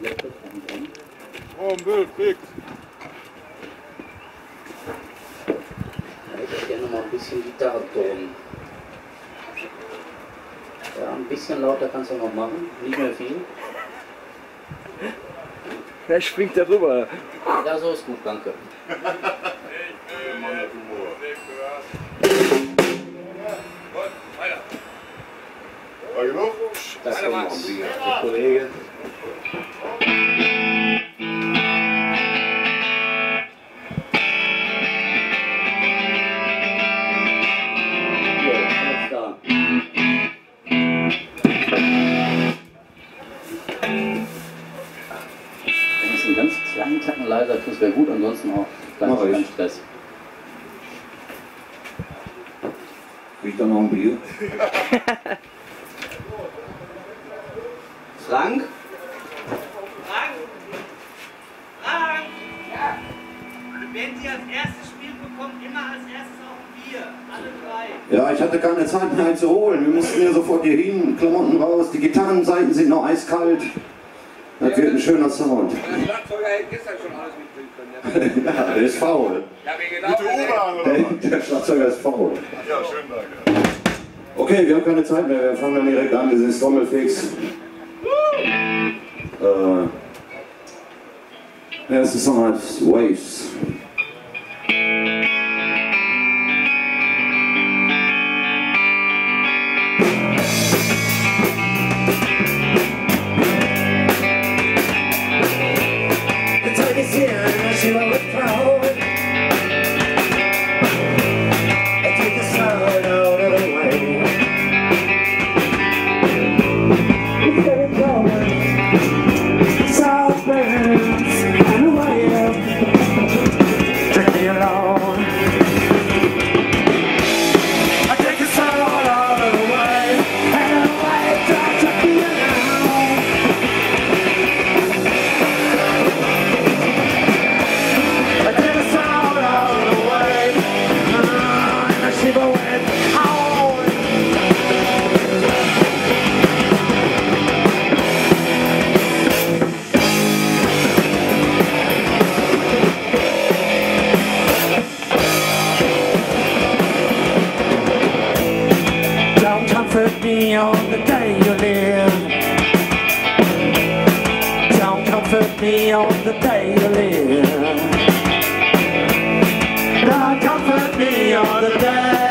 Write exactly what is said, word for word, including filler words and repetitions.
Oh, ein Bild, fix. Ich hätte gerne noch mal ein bisschen Gitarrenton. Ja, ein bisschen lauter kannst du noch machen, nicht mehr viel. Er springt darüber. Ja, so ist gut, danke. War genug? Das kommt noch ein Bier, der Kollege. Einen ganz kleinen Tacken leiser, das wäre gut, ansonsten auch ganz kein Stress. Riecht da noch ein Bier? Frank? Frank! Frank! Ja. Wenn Sie als erstes Spiel bekommen, immer als erstes auch ein Bier. Alle drei. Ja, ich hatte keine Zeit mehr zu holen. Wir mussten ja sofort hier hin, Klamotten raus, die Gitarrenseiten sind noch eiskalt. Das wird ein schöner Sound. Der Schlagzeuger hätte gestern schon alles mitbringen können. Ja, der ist faul. Ja, wir genau Mit der U-Bahn oder was? Der Schlagzeuger ist faul. Ja, schönen Dank. Okay, wir haben keine Zeit mehr, wir fangen dann direkt an, wir sind Trommelfix. Äh, der erste Song heißt Waves. Comfort me on the day you live. Don't comfort me on the day you live. Don't comfort me on the day.